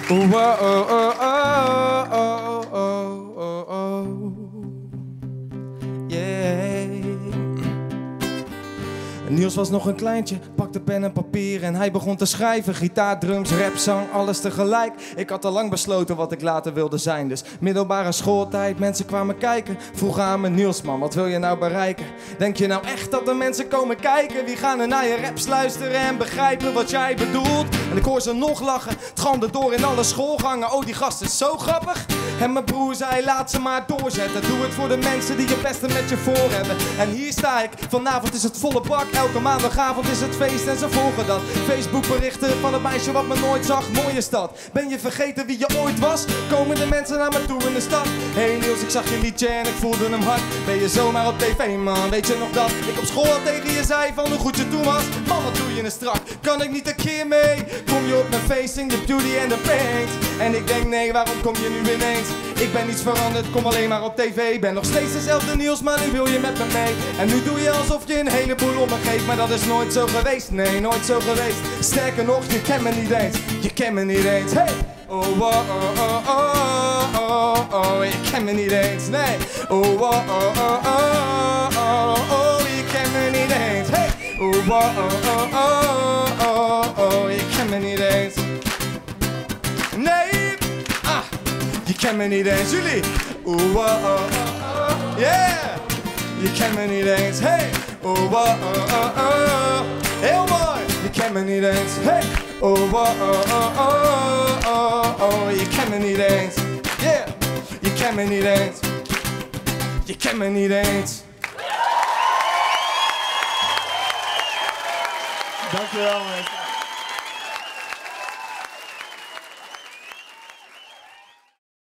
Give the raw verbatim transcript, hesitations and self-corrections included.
Oh, oh, oh, oh, oh, oh, oh, oh. Yeah. Niels was nog een kleintje, pakte pen en papier en hij begon te schrijven. Gitaar, drums, rap, zang, alles tegelijk. Ik had al lang besloten wat ik later wilde zijn. Dus middelbare schooltijd, mensen kwamen kijken. Vroegen aan me, Niels man, wat wil je nou bereiken? Denk je nou echt dat er mensen komen kijken? Wie gaan er naar je raps luisteren en begrijpen wat jij bedoelt? En ik hoor ze nog lachen, het galmde door in alle schoolgangen. Oh, die gast is zo grappig. En mijn broer zei, laat ze maar doorzetten. Doe het voor de mensen die het beste met je voor hebben. En hier sta ik, vanavond is het volle bak. Elke maandagavond is het feest en ze volgen dat. Facebook berichten van het meisje wat me nooit zag. Mooie stad. Ben je vergeten wie je ooit was? Komen de mensen naar me toe in de stad? Hey Niels, ik zag je liedje en ik voelde hem hard. Ben je zomaar op tv man, weet je nog dat? Ik op school al tegen je zei van hoe goed je toen was. Man, wat doe je een strak? Kan ik niet een keer mee? Kom je op mijn face in je beauty en de paint? En ik denk nee, waarom kom je nu ineens? Ik ben niets veranderd, kom alleen maar op tv. Ben nog steeds dezelfde Niels, maar nu wil je met me mee. En nu doe je alsof je een heleboel om me geeft. Maar dat is nooit zo geweest, nee, nooit zo geweest. Sterker nog, je kent me niet eens, je kent me niet eens. Hey! Oh, oh, oh, oh, oh, oh, oh, je kent me niet eens, nee. Oh, oh, oh, oh, oh, oh, oh, je kent me niet eens. Hey! Oh, oh, oh, oh, oh, oh, je kent me niet eens. Nee! Ah! Je kent me niet eens, jullie. Oeh, oh, oh, oh, yeah. Je kent me niet eens, hey. Oeh, oh, oh, oh. Heel mooi. Je kent me niet eens, hey. Oeh, oh, oh, oh, oh, oh. Je kent me niet eens, yeah. Je kent me niet eens. Je kent me niet eens. Dankjewel mensen.